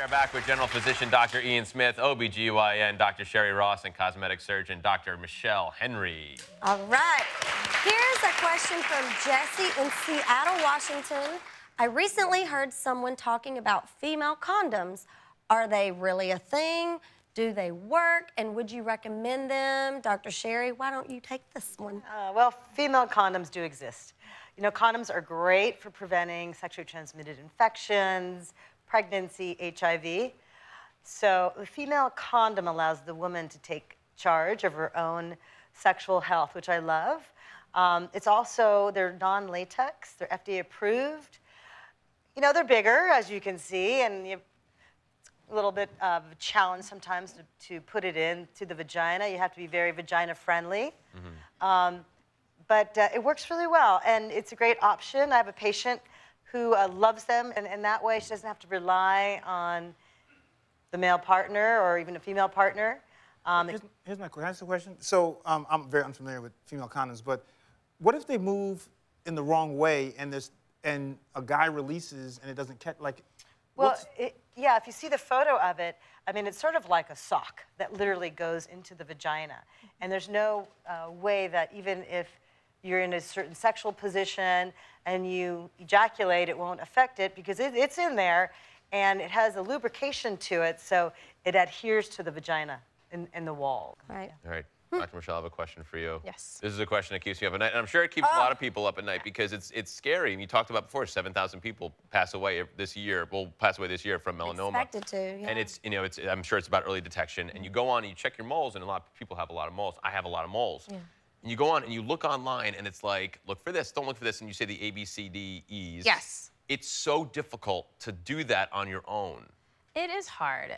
are back with general physician Dr. Ian Smith, OBGYN Dr. Sherry Ross, and cosmetic surgeon Dr. Michelle Henry. All right. Here's a question from Jesse in Seattle, Washington. I recently heard someone talking about female condoms. Are they really a thing? Do they work? And would you recommend them? Dr. Sherry, why don't you take this one? Well, female condoms do exist. You know, condoms are great for preventing sexually transmitted infections, pregnancy, HIV. So the female condom allows the woman to take charge of her own sexual health, which I love. It's also, they're non-latex, they're FDA approved. You know, they're bigger, as you can see, and you have a little bit of a challenge sometimes to put it into the vagina. You have to be very vagina friendly. But it works really well, and it's a great option. I have a patient who loves them, and in that way she doesn't have to rely on the male partner or even a female partner. Here's my question. Can I ask a question? So I'm very unfamiliar with female condoms, but what if they move in the wrong way and a guy releases and it doesn't catch, like... Well, yeah, if you see the photo of it, I mean, it's sort of like a sock that literally goes into the vagina. And there's no way that even if you're in a certain sexual position and you ejaculate, it won't affect it because it's in there and it has a lubrication to it, so it adheres to the vagina and the wall. Right. All right. Dr. Michelle, I have a question for you. Yes. This is a question that keeps you up at night, and I'm sure it keeps a lot of people up at night because it's scary. And you talked about before, 7,000 people pass away this year, from melanoma. Expected to, yeah. And it's, you know, I'm sure it's about early detection. And you go on and you check your moles, and a lot of people have a lot of moles. I have a lot of moles. Yeah. And you go on and you look online, and it's like, look for this, don't look for this, and you say the A, B, C, D, E's. Yes. It's so difficult to do that on your own. It is hard.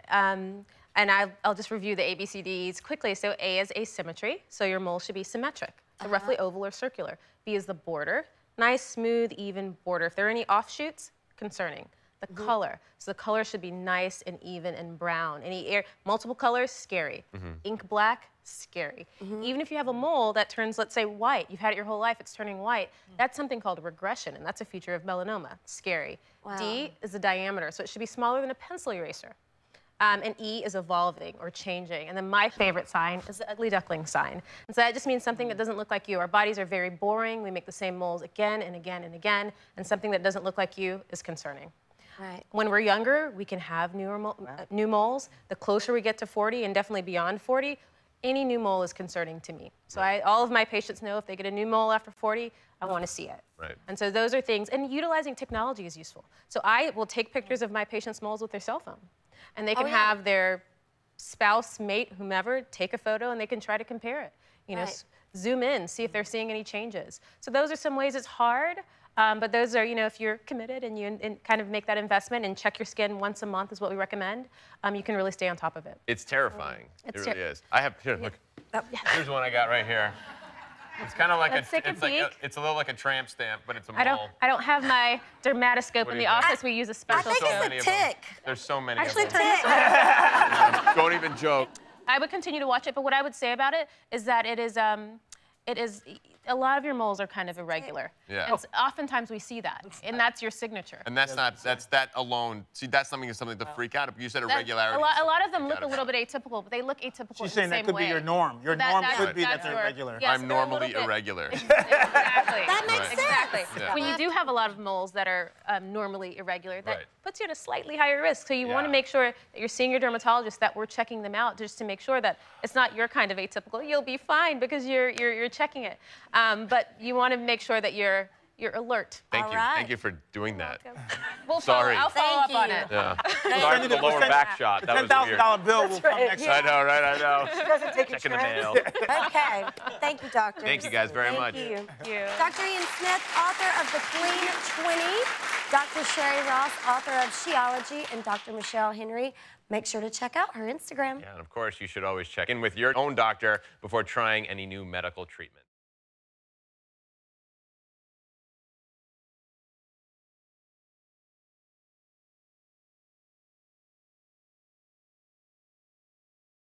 And I'll just review the ABCDs quickly. So A is asymmetry, so your mole should be symmetric, so roughly oval or circular. B is the border, nice, smooth, even border. If there are any offshoots, concerning. The color, so the color should be nice and even and brown. Multiple colors, scary. Ink black, scary. Even if you have a mole that turns, let's say, white, you've had it your whole life, it's turning white, that's something called regression, and that's a feature of melanoma, scary. Wow. D is the diameter, so it should be smaller than a pencil eraser. And E is evolving or changing. And then my favorite sign is the ugly duckling sign. And so that just means something that doesn't look like you. Our bodies are very boring. We make the same moles again and again and again. And something that doesn't look like you is concerning. Right. When we're younger, we can have new moles. The closer we get to 40 and definitely beyond 40, any new mole is concerning to me. So all of my patients know if they get a new mole after 40, I want to see it. Right. And so those are things, and utilizing technology is useful. So I will take pictures of my patients' moles with their cell phone. And they can have their spouse, mate, whomever, take a photo and they can try to compare it. You know, zoom in, see if they're seeing any changes. So those are some ways. It's hard, but those are, you know, if you're committed and you kind of make that investment and check your skin once a month is what we recommend, you can really stay on top of it. It's terrifying. It really is. I have, here, look. Here's one I got right here. It's kind of like it's a little like a tramp stamp, but it's a mole. I don't have my dermatoscope in the office. We use a special. I think it's a tick. There's so many Actually, of them. Don't even joke. I would continue to watch it, but what I would say about it is that it is a lot of your moles are kind of irregular. Yeah. And oftentimes we see that, and that's your signature. And that's that alone. See, that's something to freak out. You said irregularity. A lot of them look a little bit atypical, but they look atypical. She's saying that could be your norm. Your norm could be that they're irregular. Yes, I'm normally irregular. Exactly. That makes sense. Exactly. Yeah. When you do have a lot of moles that are normally irregular, that puts you at a slightly higher risk. So you want to make sure that you're seeing your dermatologist, that we're checking them out just to make sure that it's not your kind of atypical. You'll be fine because you're checking it. But you want to make sure that you're alert. Thank you. Thank you for doing that. I'll Sorry. follow up on it. Yeah. Sorry for the lower back shot. That was weird. $10,000 bill will come next I know, right? I know. She doesn't take Checking the mail. Okay. Thank you, doctor. Thank you guys very much. Thank you. You. Dr. Ian Smith, author of The Clean 20. Dr. Sherry Ross, author of Sheology, and Dr. Michelle Henry. Make sure to check out her Instagram. Yeah, and of course, you should always check in with your own doctor before trying any new medical treatment.